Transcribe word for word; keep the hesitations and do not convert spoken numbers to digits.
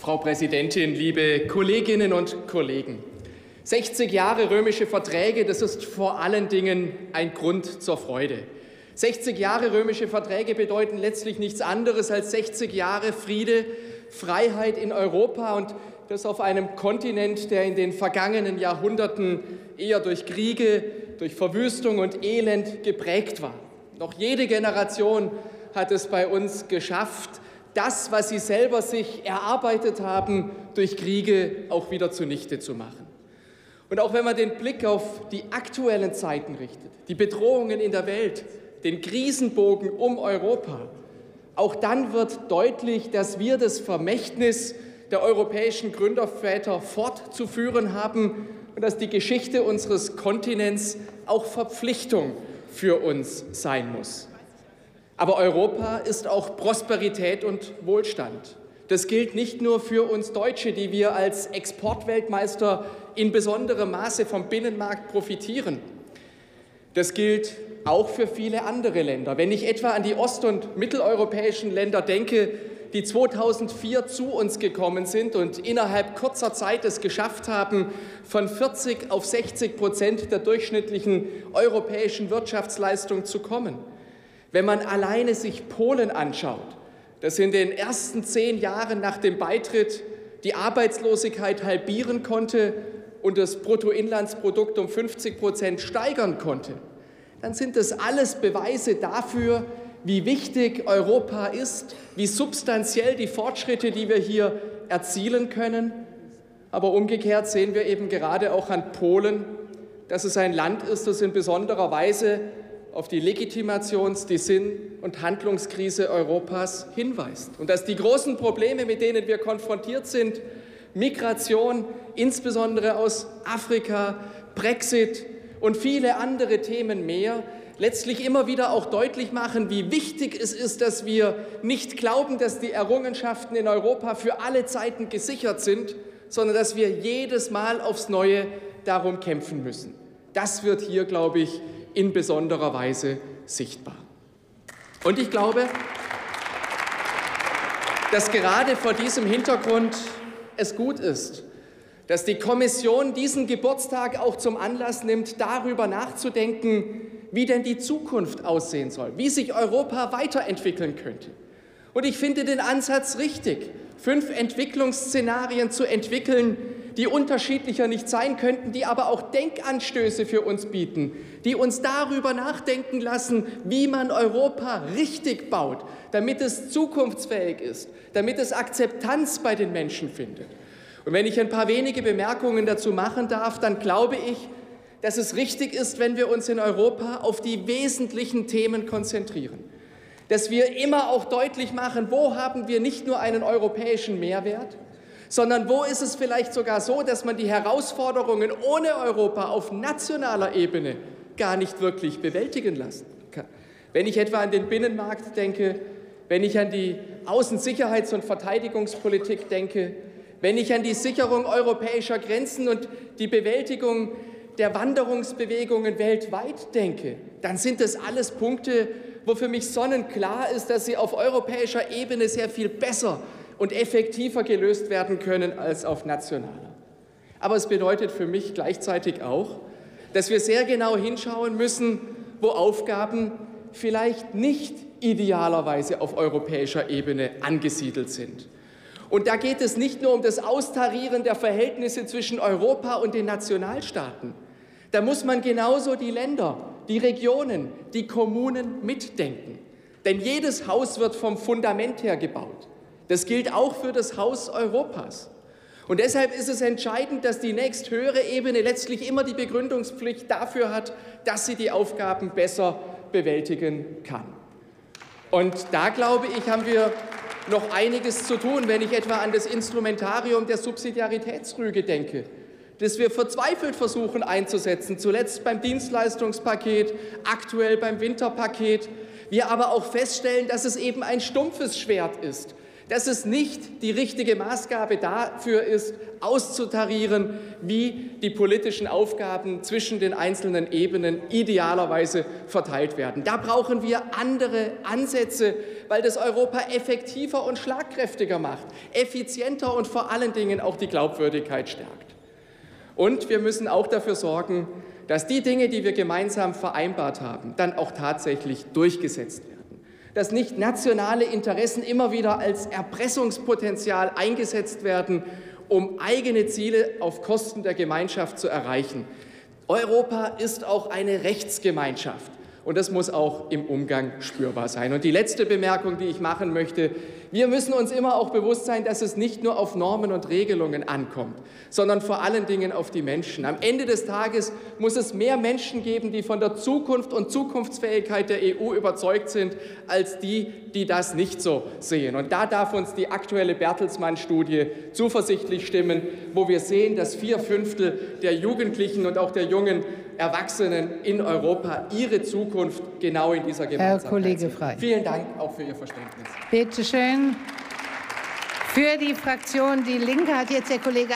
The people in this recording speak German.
Frau Präsidentin, liebe Kolleginnen und Kollegen! sechzig Jahre römische Verträge, das ist vor allen Dingen ein Grund zur Freude. sechzig Jahre römische Verträge bedeuten letztlich nichts anderes als sechzig Jahre Friede, Freiheit in Europa und das auf einem Kontinent, der in den vergangenen Jahrhunderten eher durch Kriege, durch Verwüstung und Elend geprägt war. Noch jede Generation hat es bei uns geschafft, das, was sie selber sich erarbeitet haben, durch Kriege auch wieder zunichte zu machen. Und auch wenn man den Blick auf die aktuellen Zeiten richtet, die Bedrohungen in der Welt, den Krisenbogen um Europa, auch dann wird deutlich, dass wir das Vermächtnis der europäischen Gründerväter fortzuführen haben und dass die Geschichte unseres Kontinents auch Verpflichtung für uns sein muss. Aber Europa ist auch Prosperität und Wohlstand. Das gilt nicht nur für uns Deutsche, die wir als Exportweltmeister in besonderem Maße vom Binnenmarkt profitieren. Das gilt auch für viele andere Länder. Wenn ich etwa an die ost- und mitteleuropäischen Länder denke, die zweitausendvier zu uns gekommen sind und innerhalb kurzer Zeit es geschafft haben, von vierzig auf sechzig Prozent der durchschnittlichen europäischen Wirtschaftsleistung zu kommen. Wenn man alleine sich Polen anschaut, das in den ersten zehn Jahren nach dem Beitritt die Arbeitslosigkeit halbieren konnte und das Bruttoinlandsprodukt um fünfzig Prozent steigern konnte, dann sind das alles Beweise dafür, wie wichtig Europa ist, wie substanziell die Fortschritte, die wir hier erzielen können. Aber umgekehrt sehen wir eben gerade auch an Polen, dass es ein Land ist, das in besonderer Weise auf die Legitimations-, die Sinn- und Handlungskrise Europas hinweist. Und dass die großen Probleme, mit denen wir konfrontiert sind, Migration, insbesondere aus Afrika, Brexit und viele andere Themen mehr, letztlich immer wieder auch deutlich machen, wie wichtig es ist, dass wir nicht glauben, dass die Errungenschaften in Europa für alle Zeiten gesichert sind, sondern dass wir jedes Mal aufs Neue darum kämpfen müssen. Das wird hier, glaube ich, in besonderer Weise sichtbar. Und ich glaube, dass gerade vor diesem Hintergrund es gut ist, dass die Kommission diesen Geburtstag auch zum Anlass nimmt, darüber nachzudenken, wie denn die Zukunft aussehen soll, wie sich Europa weiterentwickeln könnte. Und ich finde den Ansatz richtig, fünf Entwicklungsszenarien zu entwickeln, die unterschiedlicher nicht sein könnten, die aber auch Denkanstöße für uns bieten, die uns darüber nachdenken lassen, wie man Europa richtig baut, damit es zukunftsfähig ist, damit es Akzeptanz bei den Menschen findet. Und wenn ich ein paar wenige Bemerkungen dazu machen darf, dann glaube ich, dass es richtig ist, wenn wir uns in Europa auf die wesentlichen Themen konzentrieren. Dass wir immer auch deutlich machen, wo haben wir nicht nur einen europäischen Mehrwert, sondern wo ist es vielleicht sogar so, dass man die Herausforderungen ohne Europa auf nationaler Ebene gar nicht wirklich bewältigen lassen kann. Wenn ich etwa an den Binnenmarkt denke, wenn ich an die Außen-, Sicherheits- und Verteidigungspolitik denke, wenn ich an die Sicherung europäischer Grenzen und die Bewältigung der Wanderungsbewegungen weltweit denke, dann sind das alles Punkte, wo für mich sonnenklar ist, dass sie auf europäischer Ebene sehr viel besser und effektiver gelöst werden können als auf nationaler. Aber es bedeutet für mich gleichzeitig auch, dass wir sehr genau hinschauen müssen, wo Aufgaben vielleicht nicht idealerweise auf europäischer Ebene angesiedelt sind. Und da geht es nicht nur um das Austarieren der Verhältnisse zwischen Europa und den Nationalstaaten. Da muss man genauso die Länder, die Regionen, die Kommunen mitdenken. Denn jedes Haus wird vom Fundament her gebaut. Das gilt auch für das Haus Europas. Und deshalb ist es entscheidend, dass die nächsthöhere Ebene letztlich immer die Begründungspflicht dafür hat, dass sie die Aufgaben besser bewältigen kann. Und da, glaube ich, haben wir noch einiges zu tun, wenn ich etwa an das Instrumentarium der Subsidiaritätsrüge denke, das wir verzweifelt versuchen einzusetzen, zuletzt beim Dienstleistungspaket, aktuell beim Winterpaket. Wir aber auch feststellen, dass es eben ein stumpfes Schwert ist, dass es nicht die richtige Maßgabe dafür ist, auszutarieren, wie die politischen Aufgaben zwischen den einzelnen Ebenen idealerweise verteilt werden. Da brauchen wir andere Ansätze, weil das Europa effektiver und schlagkräftiger macht, effizienter und vor allen Dingen auch die Glaubwürdigkeit stärkt. Und wir müssen auch dafür sorgen, dass die Dinge, die wir gemeinsam vereinbart haben, dann auch tatsächlich durchgesetzt werden. Dass nicht nationale Interessen immer wieder als Erpressungspotenzial eingesetzt werden, um eigene Ziele auf Kosten der Gemeinschaft zu erreichen. Europa ist auch eine Rechtsgemeinschaft. Und das muss auch im Umgang spürbar sein. Und die letzte Bemerkung, die ich machen möchte: Wir müssen uns immer auch bewusst sein, dass es nicht nur auf Normen und Regelungen ankommt, sondern vor allen Dingen auf die Menschen. Am Ende des Tages muss es mehr Menschen geben, die von der Zukunft und Zukunftsfähigkeit der E U überzeugt sind, als die, die das nicht so sehen. Und da darf uns die aktuelle Bertelsmann-Studie zuversichtlich stimmen, wo wir sehen, dass vier Fünftel der Jugendlichen und auch der jungen Erwachsenen in Europa ihre Zukunft genau in dieser Gemeinsamkeit Herr Kollege sehen. Frey. Vielen Dank auch für Ihr Verständnis. Bitte schön. Für die Fraktion Die Linke hat jetzt der Kollege